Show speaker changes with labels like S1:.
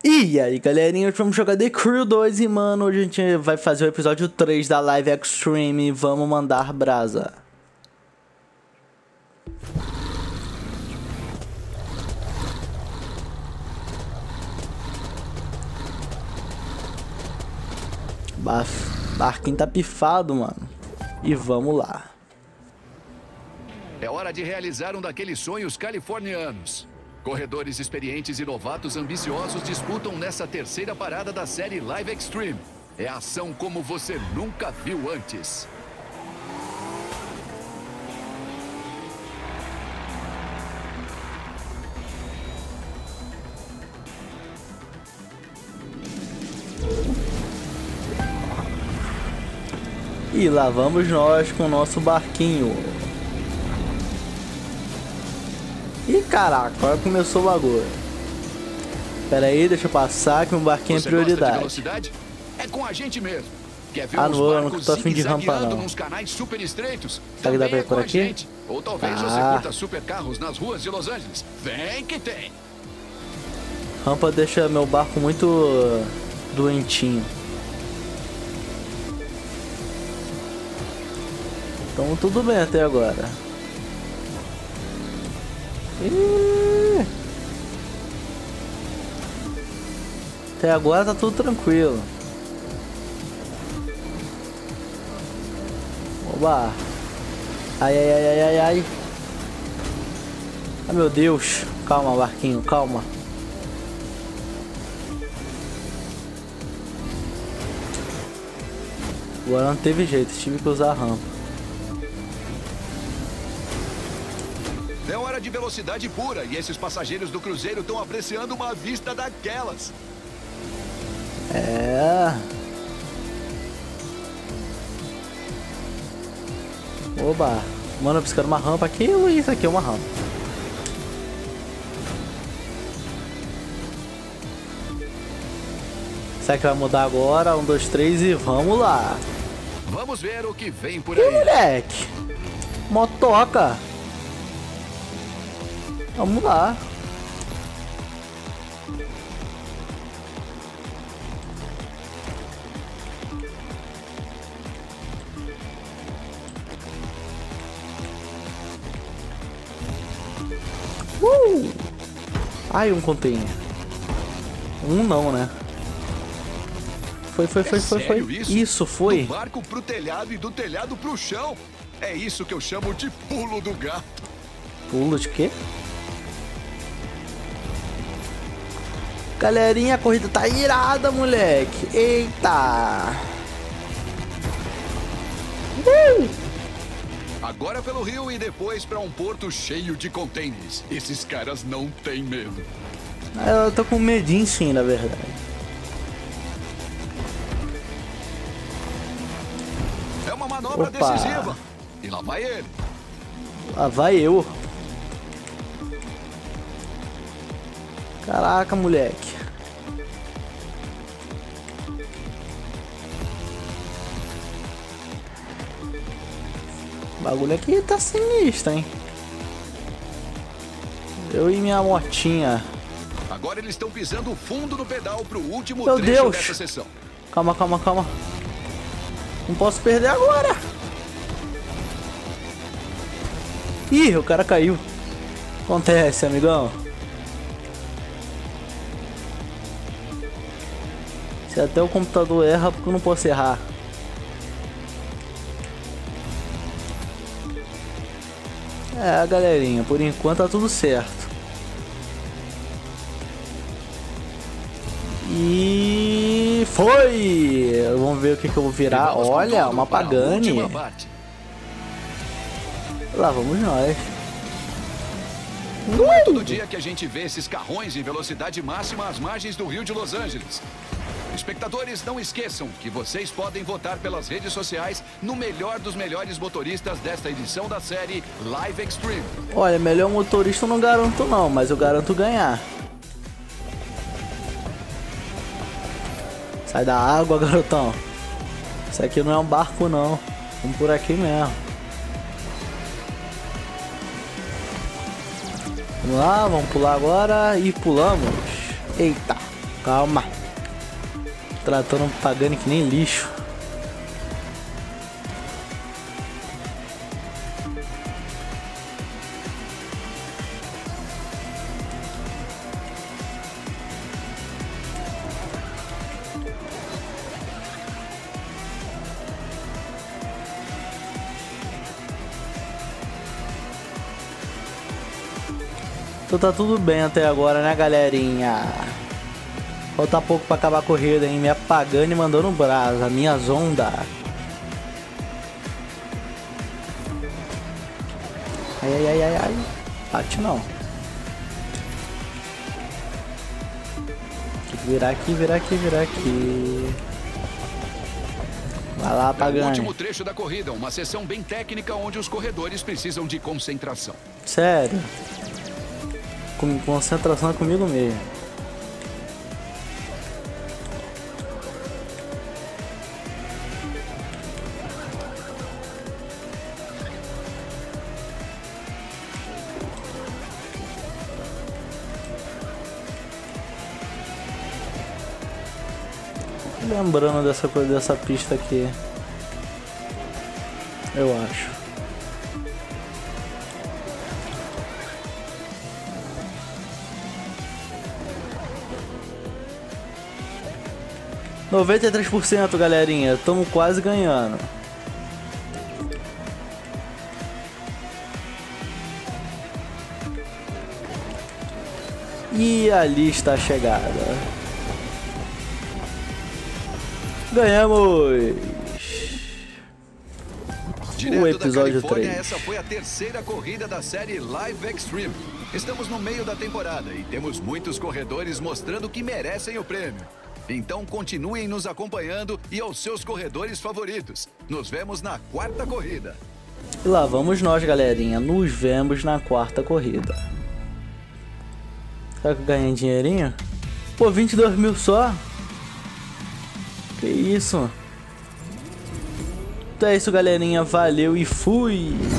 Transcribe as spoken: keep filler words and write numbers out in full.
S1: E aí galerinha, hoje vamos jogar The Crew dois e mano, hoje a gente vai fazer o episódio três da Live Extreme. Vamos mandar brasa. Baf, barquinho tá pifado, mano. E vamos lá.
S2: É hora de realizar um daqueles sonhos californianos. Corredores experientes e novatos ambiciosos disputam nessa terceira parada da série Live Extreme. É ação como você nunca viu antes.
S1: E lá vamos nós com o nosso barquinho. Ih, caraca, agora começou o bagulho. Pera aí, deixa eu passar que meu barquinho
S2: Você
S1: é prioridade.
S2: gosta de velocidade? É com a gente mesmo. Quer ver
S1: Ah,
S2: uns
S1: não, eu não
S2: barcos
S1: tô afim de rampa,
S2: zigue-zagueando
S1: não.
S2: nos canais super estreitos?
S1: Será que dá
S2: Também
S1: pra ir
S2: é
S1: por
S2: com a
S1: aqui?
S2: gente. Ou talvez
S1: Ah.
S2: você curta super carros nas ruas de Los Angeles. Vem que tem.
S1: Rampa deixa meu barco muito doentinho. Então tudo bem até agora. Ih. Até agora tá tudo tranquilo. Oba! Ai, ai, ai, ai, ai, ai. Ai, meu Deus. Calma, barquinho, calma. Agora não teve jeito, tive que usar a rampa.
S2: É hora de velocidade pura e esses passageiros do cruzeiro estão apreciando uma vista daquelas.
S1: É. Oba. Mano, piscando uma rampa aqui. Isso aqui é uma rampa. Será que vai mudar agora? Um, dois, três e vamos lá.
S2: Vamos ver o que vem por
S1: Ih,
S2: aí.
S1: moleque. Motoca. Vamos lá. Uh! Ai, um container. Um não, né? Foi, foi, foi,
S2: É
S1: foi, foi.
S2: sério isso?
S1: Isso foi.
S2: Do barco pro telhado e do telhado pro chão. É isso que eu chamo de pulo do gato.
S1: Pulo de quê? Galerinha, a corrida tá irada, moleque. Eita. Uh!
S2: Agora pelo rio e depois pra um porto cheio de contêineres. Esses caras não têm medo.
S1: Eu tô com medinho sim, na verdade.
S2: É uma manobra
S1: Opa.
S2: decisiva. E lá vai ele.
S1: Lá vai eu. Caraca, moleque. O bagulho aqui tá sinistro, hein? Eu e minha motinha.
S2: Agora eles estão pisando fundo no pedal pro último
S1: Meu
S2: trecho
S1: Deus.
S2: dessa sessão.
S1: Calma, calma, calma. Não posso perder agora. Ih, o cara caiu. Acontece, amigão. Se até o computador erra, porque eu não posso errar. É, galerinha, por enquanto tá tudo certo. E foi! Vamos ver o que, que eu vou virar.
S2: Vamos com
S1: Olha,
S2: tudo
S1: uma
S2: para a
S1: Pagani.
S2: última parte.
S1: Lá vamos nós.
S2: Não é todo dia que a gente vê esses carrões em velocidade máxima às margens do Rio de Los Angeles. Espectadores, não esqueçam que vocês podem votar pelas redes sociais no melhor dos melhores motoristas desta edição da série Live Extreme.
S1: Olha, melhor motorista eu não garanto não, mas eu garanto ganhar. Sai da água, garotão. Isso aqui não é um barco não. Vamos por aqui mesmo. Vamos lá, vamos pular agora e pulamos. Eita, Calma. Tratando o Pagani que nem lixo. Então tá tudo bem até agora, né, galerinha? Falta pouco pra acabar a corrida, hein? Me apagando e mandando brasa, minha zonda. Ai, ai, ai, ai, ai. Bate não. Tem que virar aqui, virar aqui, virar aqui. Vai lá, Pagani.
S2: É o último trecho da corrida, uma sessão bem técnica onde os corredores precisam de concentração.
S1: Sério? Com concentração é comigo mesmo. Lembrando dessa coisa, dessa pista aqui, eu acho. noventa e três por cento, galerinha. Estamos quase ganhando. E ali está a chegada. Ganhamos!
S2: Direto
S1: O episódio
S2: da Califórnia,
S1: três.
S2: essa foi a terceira corrida da série Live Extreme. Estamos no meio da temporada e temos muitos corredores mostrando que merecem o prêmio. Então continuem nos acompanhando e aos seus corredores favoritos. Nos vemos na quarta corrida.
S1: E lá vamos nós, galerinha. Nos vemos na quarta corrida. Será que eu ganhei dinheirinho? Pô, vinte e dois mil só? Que isso? Então é isso, galerinha. Valeu e fui!